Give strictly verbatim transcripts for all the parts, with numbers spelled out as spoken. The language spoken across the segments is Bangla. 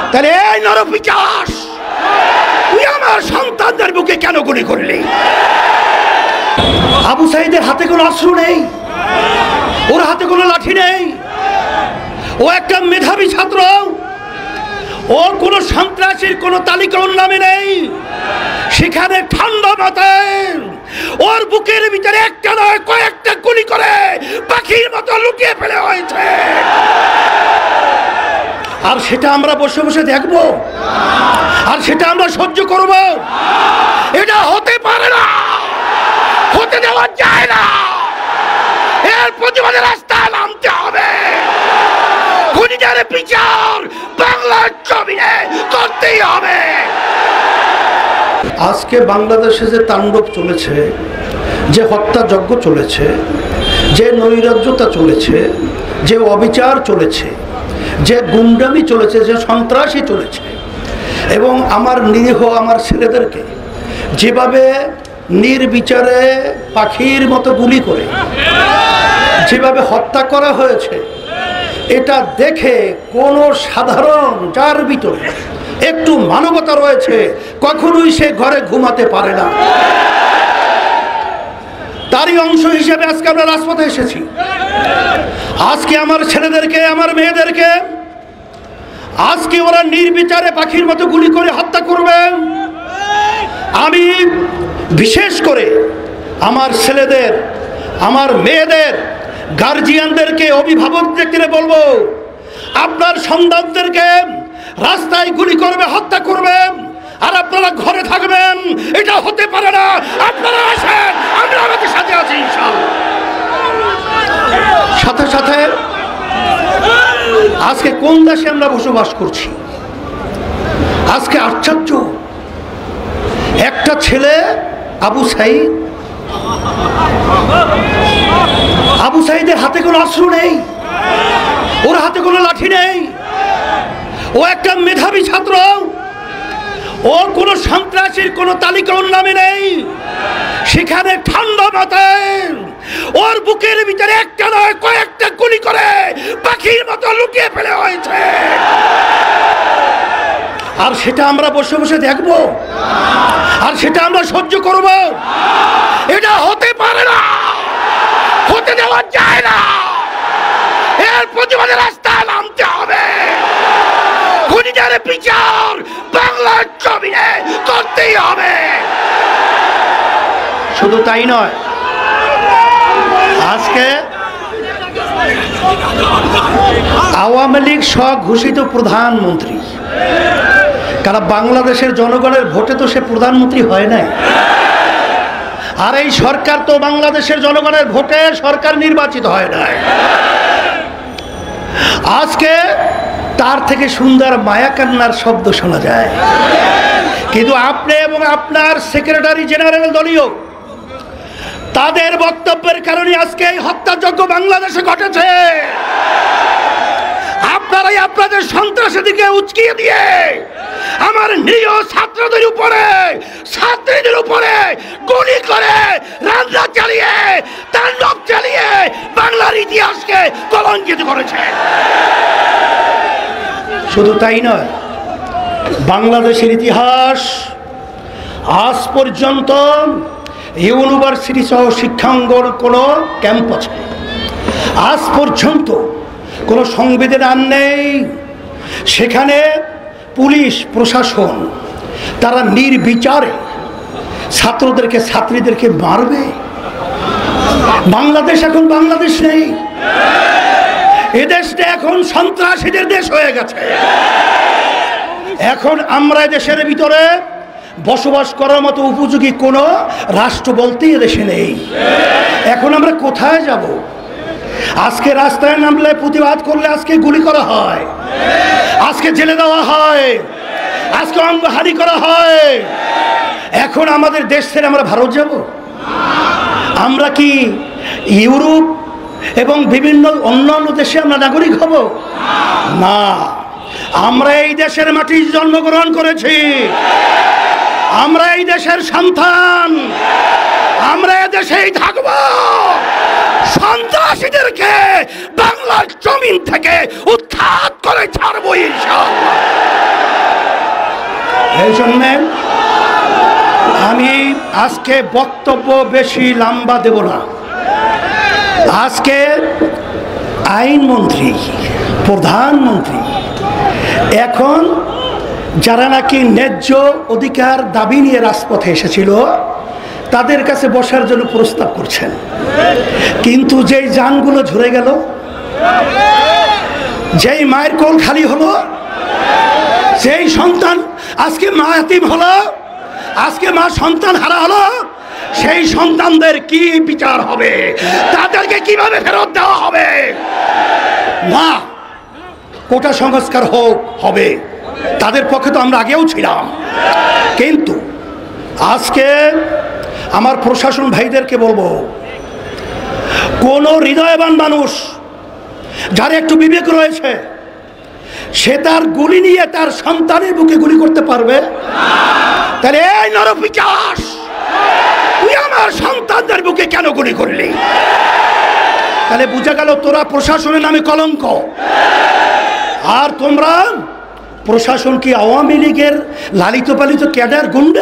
তাহলে এই নরপিশাচ, তুই আমার সন্তানদের বুকে কেন গুলি করলি? আবু সাঈদের হাতে কোনো অস্ত্র নেই, ওর হাতে কোনো লাঠি নেই, ও একটা মেধাবী ছাত্র, ওর কোনো সন্ত্রাসীর কোনো তালিকা ওর নামে নেই। সেখানে ঠান্ডা মাথায় ওর বুকের ভিতরে একটা নয় কয়েকটা গুলি করে পাখির মতো লুকিয়ে ফেলে হয়েছে। আর সেটা আমরা বসে বসে দেখব, আর সেটা আমরা সহ্য করব? এটা হতে পারে না, হতে দেওয়া যায় না। এর প্রতিবাদে রাস্তায় নামতে হবে। খুনিদের বিচার বাংলার জমিনে করতেই হবে। আজকে বাংলাদেশে যে তাণ্ডব চলেছে, যে হত্যাযজ্ঞ চলেছে, যে নৈরাজ্যতা চলেছে, যে অবিচার চলেছে, যে গুন্ডামি চলেছে, যে সন্ত্রাসী চলেছে, এবং আমার নিরীহ আমার ছেলেদেরকে যেভাবে নির্বিচারে পাখির মতো গুলি করে যেভাবে হত্যা করা হয়েছে, এটা দেখে কোনো সাধারণ যার ভিতরে একটু মানবতা রয়েছে কখনোই সে ঘরে ঘুমাতে পারে না। তারই অংশ হিসেবে আজকে আমরা রাজপথে এসেছি। আজকে আমার ছেলেদেরকে, আমার মেয়েদেরকে আজকে ওরা নির্বিচারে পাখির মতো গুলি করে হত্যা করবে। আমি বিশেষ করে আমার ছেলেদের, আমার মেয়েদের গার্জিয়ানদেরকে, অভিভাবকদেরকে বলবো, আপনার সন্তানদেরকে রাস্তায় গুলি করবে, হত্যা করবে, আর আপনারা ঘরে থাকবেন, এটা হতে পারে না। আপনারা আসেন, আমরা আমাদের সাথে আছি ইনশাআল্লাহ। সাথে সাথে আজকে কোন দেশে আমরা বসবাস করছি? আজকে আশ্চর্য, একটা ছেলে আবু সাঈদ, আবু সাঈদের হাতে কোনো অস্ত্র নেই, ওর হাতে কোনো লাঠি নেই, ও একটা মেধাবী ছাত্র, ওর কোনো সন্ত্রাসীর কোনো তালিকা ওর নামে নেই। সেখানে ঠান্ডা মাথায় ওর বুকের ভিতরে একটা নয় কয়েকটা গুলি করে পাখির মতো লুকিয়ে ফেলে হয়েছে। আর সেটা আমরা বসে বসে দেখব, আর সেটা আমরা সহ্য করব? এটা হতে পারে না, হতে দেওয়া যায় না। এর প্রতিবাদে রাস্তায় নামতে হবে। খুনিদের বিচার বাংলার জমিনে করতেই হবে। শুধু তাই নয়, আজকে আওয়ামী লীগ স্বঘোষিত প্রধানমন্ত্রী, কারণ বাংলাদেশের জনগণের ভোটে তো সে প্রধানমন্ত্রী হয় নাই। আর এই সরকার তো বাংলাদেশের জনগণের ভোটে সরকার নির্বাচিত হয় নাই। আজকে তার থেকে সুন্দর মায়া কান্নার শব্দ শোনা যায়। কিন্তু আপনি এবং আপনার সেক্রেটারি জেনারেল দলীয়, তাদের বক্তব্যের কারণে আজকে এই হত্যাযজ্ঞ বাংলাদেশে ঘটেছে। আপনারাই আপনাদের সন্ত্রাসের দিকে উচকিয়ে দিয়ে আমার নিরীহ ছাত্রদের উপরে, ছাত্রীদের উপরে গুলি করে, রান্না চালিয়ে, তাণ্ডব চালিয়ে বাংলার ইতিহাসকে কলঙ্কিত করেছে। শুধু তাই নয়, বাংলাদেশের ইতিহাস আজ পর্যন্ত ইউনিভার্সিটি সহ শিক্ষাঙ্গন কোনো ক্যাম্পাসে আজ পর্যন্ত কোনো সংবিধান নেই সেখানে পুলিশ প্রশাসন তারা নির্বিচারে ছাত্রদেরকে, ছাত্রীদেরকে মারবে। বাংলাদেশ এখন বাংলাদেশ নেই, এদেশটা এখন সন্ত্রাসীদের দেশ হয়ে গেছে। এখন আমরা দেশের ভিতরে বসবাস করার মতো উপযোগী কোনো রাষ্ট্র বলতেই এদেশে নেই। এখন আমরা কোথায় যাব? আজকে রাস্তায় নামলে, প্রতিবাদ করলে আজকে গুলি করা হয়, আজকে জেলে দেওয়া হয়, আজকে অঙ্গহানি করা হয়। এখন আমাদের দেশ ছেড়ে আমরা ভারত যাব? আমরা কি ইউরোপ এবং বিভিন্ন অন্যান্য দেশে আমরা নাগরিক হব? না, আমরা এই দেশের মাটি জন্মগ্রহণ করেছি, আমরা এই দেশের সন্তান, আমরা এই দেশেই থাকব। সন্ত্রাসীদেরকে বাংলার জমিন থেকে উৎখাত করে ছাড়বো ইনশাআল্লাহ। এই জন্যে আমি আজকে বক্তব্য বেশি লম্বা দেব না। আজকে আইনমন্ত্রী, প্রধানমন্ত্রী এখন যারা নাকি ন্যায্য অধিকার দাবি নিয়ে রাজপথে এসেছিল তাদের কাছে বসার জন্য প্রস্তাব করছেন, কিন্তু যেই যানগুলো ঝরে গেল, যেই মায়ের কোল খালি হলো, যেই সন্তান আজকে মা এতিম হলো, আজকে মা সন্তান হারা হলো, সেই সন্তানদের কি বিচার হবে? তাদেরকে কিভাবে ফেরত দেওয়া হবে? না, কোটা সংস্কার হোক, হবে, তাদের পক্ষে তো আমরা আগেও ছিলাম। কিন্তু আজকে আমার প্রশাসন ভাইদেরকে বলবো, কোন হৃদয়বান মানুষ যার একটু বিবেক রয়েছে সে তার গুলি নিয়ে তার সন্তানের বুকে গুলি করতে পারবে? তাহলে এই নরপিশাচ, তুই আমার সন্তানদের বুকে কেন গুলি করলি? তাহলে বুঝা গেল তোরা প্রশাসনের নামে কলঙ্ক। আর তোমরা প্রশাসন কি আওয়ামী লীগের লালিত পালিত ক্যাডার গুন্ডা,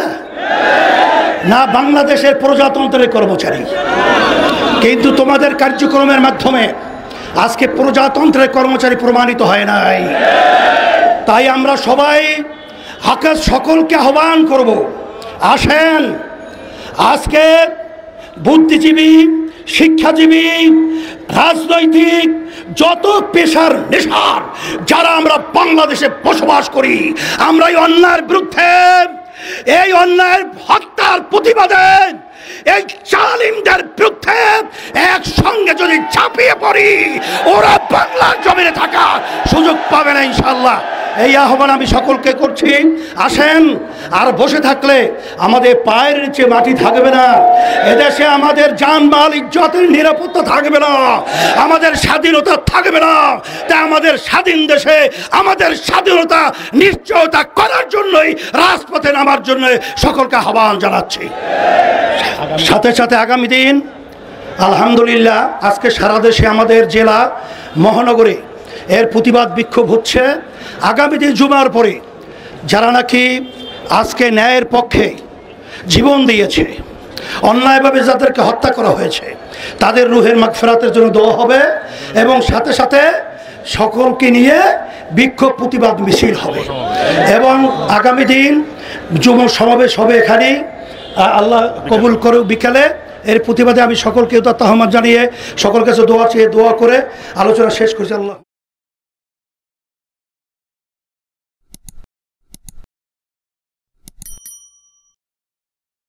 না বাংলাদেশের প্রজাতন্ত্রের কর্মচারী? কিন্তু তোমাদের কার্যক্রমের মাধ্যমে আজকে প্রজাতন্ত্রের কর্মচারী প্রমাণিত হয় নাই। তাই আমরা সবাই আকাশ সকলকে আহ্বান করব, আসেন আজকে বুদ্ধিজীবী, শিক্ষাজীবী, রাজনৈতিক যত পেশার নেশার যারা আমরা বাংলাদেশে বসবাস করি, আমরা এই অন্যায়ের বিরুদ্ধে, এই অন্যায়ের হত্যার প্রতিবাদে, এই জালিমদের বিরুদ্ধে একসঙ্গে যদি ঝাঁপিয়ে পড়ি, ওরা বাংলার জমিনে থাকার সুযোগ পাবে না ইনশাল্লাহ। এই আহ্বান আমি সকলকে করছি, আসেন। আর বসে থাকলে আমাদের পায়ের নিচে মাটি থাকবে না, এদেশে আমাদের জানমাল ইজ্জতের নিরাপত্তা থাকবে না, আমাদের স্বাধীনতা থাকবে না। তাই আমাদের স্বাধীন দেশে আমাদের স্বাধীনতা নিশ্চয়তা করার জন্যই রাজপথে নামার জন্য সকলকে আহ্বান জানাচ্ছি। সাথে সাথে আগামী দিন আলহামদুলিল্লাহ আজকে সারা দেশে আমাদের জেলা মহানগরে এর প্রতিবাদ বিক্ষোভ হচ্ছে। আগামী দিন জুমার পরে যারা নাকি আজকে ন্যায়ের পক্ষে জীবন দিয়েছে, অন্যায়ভাবে যাদেরকে হত্যা করা হয়েছে, তাদের রুহের মাগফিরাতের জন্য দোয়া হবে এবং সাথে সাথে সকলকে নিয়ে বিক্ষোভ প্রতিবাদ মিছিল হবে। এবং আগামী দিন যুব সমাবেশ হবে এখানেই, আল্লাহ কবুল করুক বিকেলে। এর প্রতিবাদে আমি সকলকে আহ্বান জানিয়ে সকল কাছে দোয়া চেয়ে দোয়া করে আলোচনা শেষ করছি। আল্লাহ